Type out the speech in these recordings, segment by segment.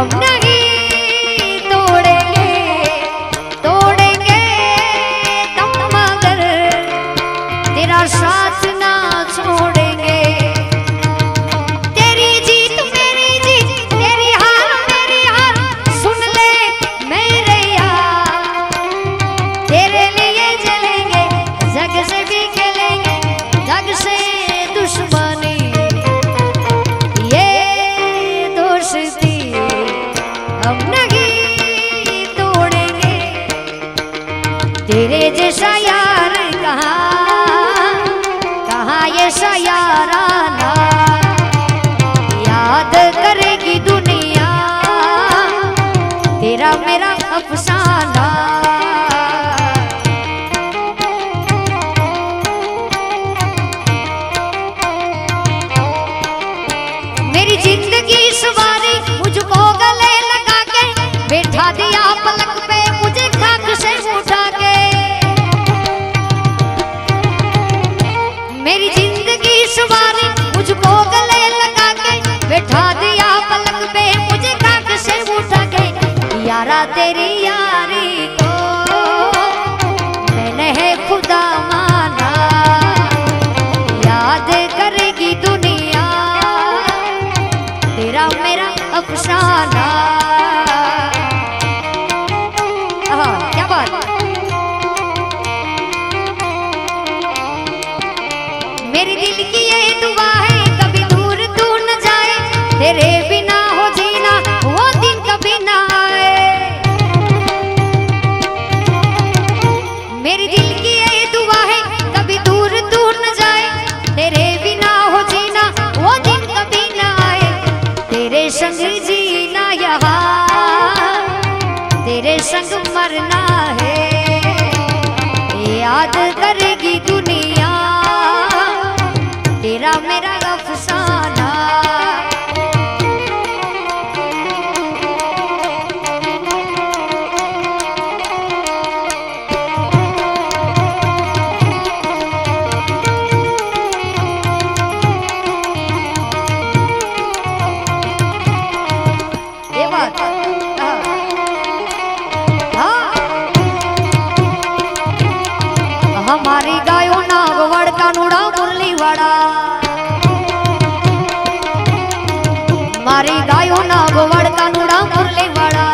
हम नहीं तोड़ेंगे तोड़ेंगे दम मगर तेरा साथ ना छोड़ेंगे। तेरी जीत मेरी जीत तेरी हार सुन ले मेरे यार। तेरे लिए जलेंगे जग से भी खेलेंगे जग से दुश्मनी ये दोस्ती हम नहीं तोड़ेंगे। तेरे जैसा यार कहाँ ये याराना याद करेगी दुनिया तेरा मेरा अफसाना। मेरी जिंदगी सवारी मुझको गले लगा के बैठा दिया पलक पे मुझे खाक से उठा के। मेरी जिंदगी सवारी मुझको गले लगा के बैठा दिया पलक पे मुझे खाक से उठा के। यारा तेरी यारी को मैंने है खुदा माना याद करेगी दुनिया तेरा मेरा अफसाना। क्या बात। मेरे दिल की ये दुआ है कभी दूर तू न जाए तेरे बिना हो जीना वो दिन कभी ना आए। मेरे दिल की ये दुआ है कभी दूर तू न जाए तेरे बिना हो जीना वो दिन कभी ना आए। तेरे संग जीना यहाँ तेरे संग मरना है याद करेगी दुनिया तेरा मेरा अफसाना। ये बात हमारी गायो नागवड़ कानूड़ा मुरली वाड़ा मारी गायो नागवड़ कानूड़ा मुरली वाड़ा।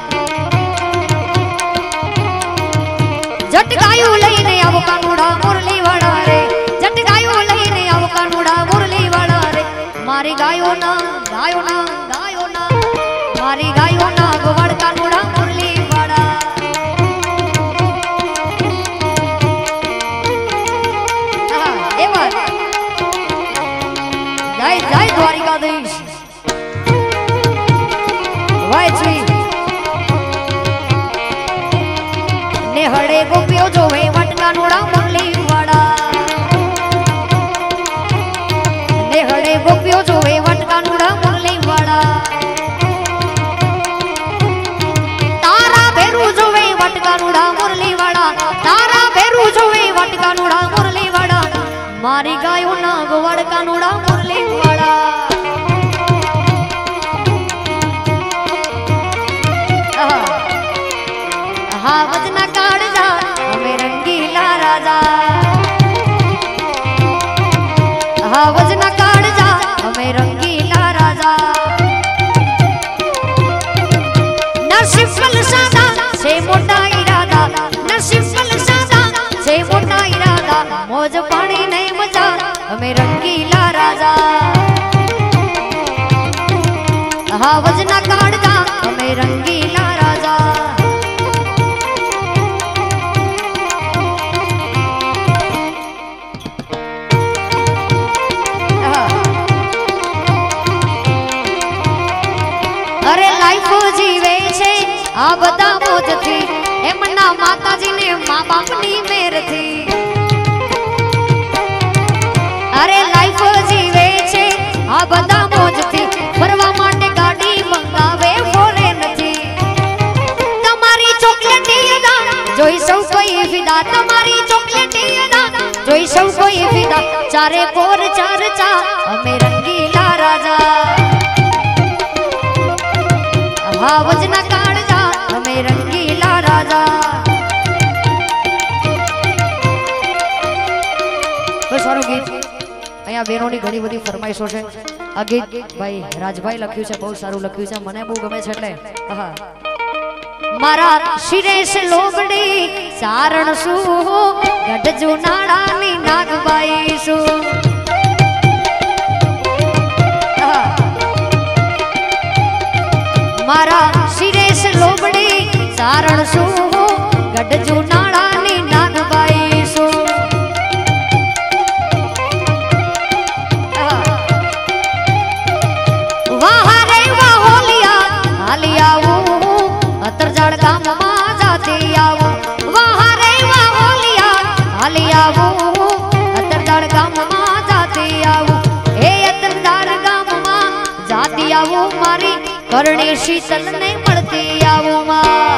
जट गायो लईने आव कानूड़ा मुरली वाड़ा रे जट गायो लईने आव कानूड़ा मुरली वाड़ा रे। मारी गायो ना मारी गायो नागवड़ कानूड़ा मुरली वाड़ा। जय जय द्वारिकाधीश नेहड़े गोपियो जो वे वटका नोड़ा मुरली वाड़ा। नेहड़े गोपियो जो वे वटका नोड़ा मुरली वाड़ा। तारा भेरू जो वे वटका नोड़ा मुरली वाड़ा तारा भेरू जो वे वटका नोड़ा मुरली वाड़ा। मारी गायो नागवड़ कानूड़ा मुरली वाड़ा। हाँ वजना काढ़ जा हमें रंगीला राजा। हाँ वजना काढ़ जा हमें रंगीला राजा। नरसिंह सादा से मोटा इरादा नरसिंह सादा से मोटा इरादा मौज पानी नहीं मजा हमें रंगीला राजा। हाँ वजना काढ़ जा हमें रंगीला राजा। अरे लाइफ जीवे छे आ बता मोज थी एमना माताजी ने माँ बाप नी मेर थी। अरे लाइफ जीवे छे आ बता मोज थी फरवा माटे गाड़ी मंगावे फॉरेन थी। तमारी चॉकलेटी अदा जोई सौ कोई फिदा तमारी चॉकलेटी अदा जोई सौ कोई फिदा। चारे कोर चार चा हमें रंगीला राजा। અહીંયા બેનોની ઘણી બધી ફરમાઈશો છે આ ગીત ભાઈ રાજભાઈ લખ્યું છે બહુ સારું લખ્યું છે મને બહુ ગમે છે એટલે હા મારા શિરે સે લોબડી સારણ શું ગઢ જુનાડાની નાગબાઈ શું મારા શિરે સે લોબડી સારણ શું ગઢ જુનાડાની નાગબાઈ શું વાહ રે વાહ હોલિયા હાલી આવું અતરજાળ ગામમાં જાતી આવું વાહ રે વાહ હોલિયા હાલી આવું અતરજાળ ગામમાં જાતી આવું હે અતરજાળ ગામમાં જાતી આવું મારી કરણી શીતલ ને મળતી આવું માં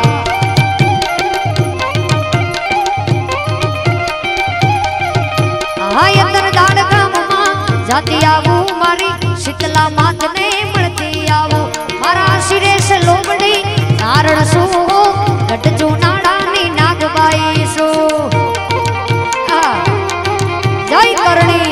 હા અતરજાળ ગામમાં જાતી આવું મારી શીતલા માત ને મળતી આવું મારા શિરે સે લોબડી નારણ શું ગઢ જુનાડાની નાગબાઈ શું જય કરણી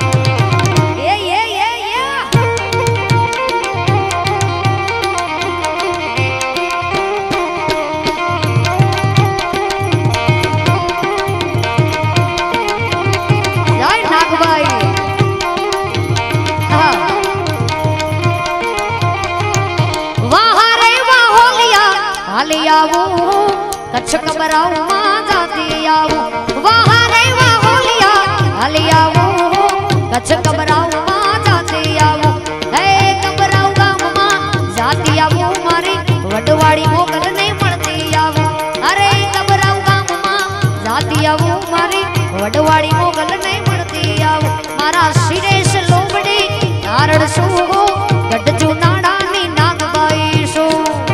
कच्छ कबराऊ मां जाती आऊं वाह रे वाह होलिया हाली आऊं कच्छ कबराऊ मां जाती आऊं हे कबराऊ गाम मां जाती आऊं मारी वडवाड़ी मोगल ने મળતી आऊं अरे कबराऊ गाम मां जाती आऊं मारी वडवाड़ी मोगल ने મળતી आऊं मारा शिरे से लोबड़ी नारण શું ગઢ જુનાડાની નાગબાઈ શું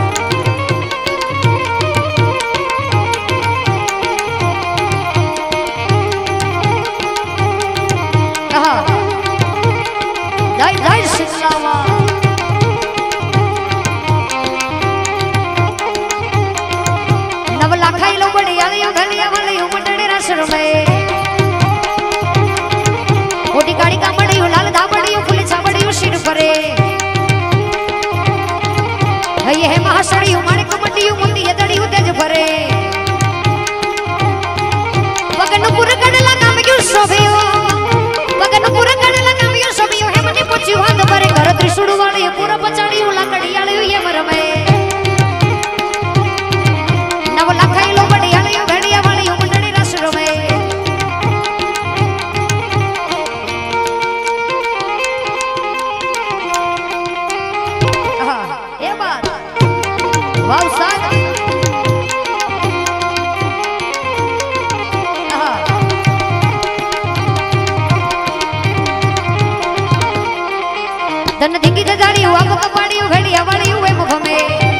मोटी गाड़ी का मड़ियो लाल धाबड़ियो फुल छाबड़ियो सिर परे ये है महासड़ियो माणिक मंडियो मोती यदड़ियो तेज भरे वगनपुर गडला काम क्यों शोभियो वगनपुर गडला काम क्यों शोभियो है मने पूछियो हाथ भरे घर त्रिशूल वाली पूरा पचाड़ियो लाकड़ी आलियो ये मरमे नव लखाई लो बड़ी आलियो भेड़िया वाली मंडड़ी रस रमे वाव साग धन धिंगी जजाड़ी हुआ कपाड़ी घड़िया वाली हुए मुख में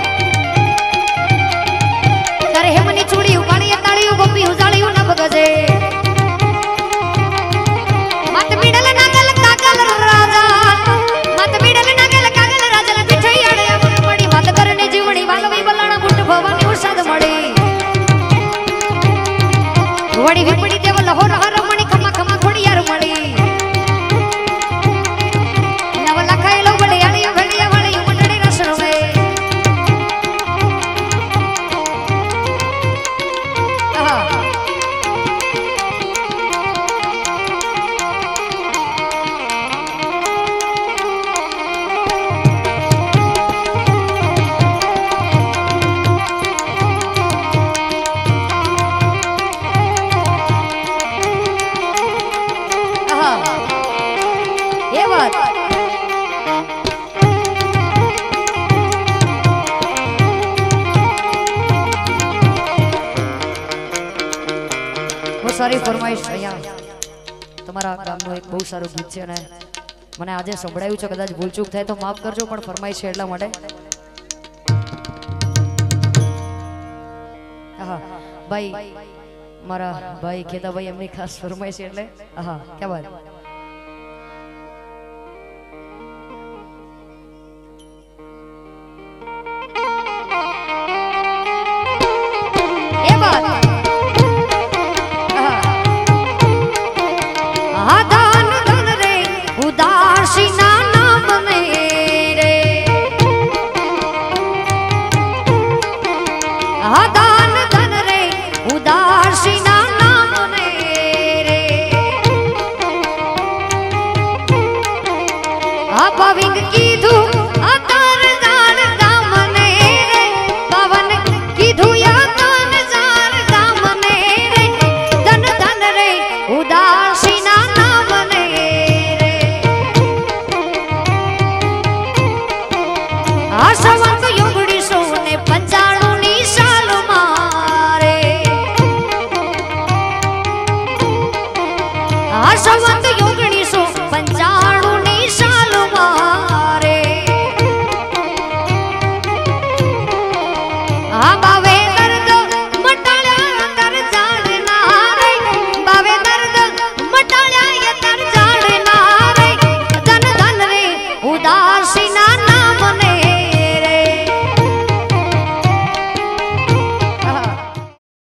करे हे मनी चूड़ी उपाड़ी ताड़ी गोपी उजाड़ी न भगजे मत बिडल नागल कागल राजा मत बिडल नागल कागल राजा पिठई आड़े पड़ी मत करने जीवनी वालवी बलाना गुट भवानी उषाद मड़ी वड़ी विपड़ी देव लहोर हर मणि खमा खमा खोड़ियार मड़ी नव लखाई लो बड़ी आड़ियो भेड़िया वाली मंडड़ी रस रमे ये बात बहुत सारी फरमाइश અહીંયા તમારા ગામનું એક બહુ સારું ગીત છે અને મને આજે સંભળાયું છે કદાચ ભૂલચૂક થાય તો માફ કરજો પણ ફરમાઈશ છે એટલા માટે હા ભાઈ મારા ભાઈ કેદાભાઈ એમની ખાસ ફરમાઈશ છે એટલે હા क्या बात आ पविंग कीधु अतर जार गामने रे पवन कीधु अतर जार गामने रे धन धन रे उदासी ना नामने रे आ सवंग युगड़ी सोने 95 नी साल मारे आ